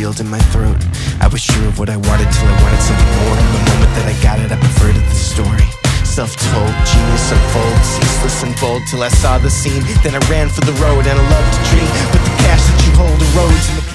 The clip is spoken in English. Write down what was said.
shield in my throat. I was sure of what I wanted till I wanted something more. And the moment that I got it, I preferred it the story. Self-told, genius unfolds, ceaseless and bold, till I saw the scene. Then I ran for the road and I loved to dream. But the cash that you hold erodes, and the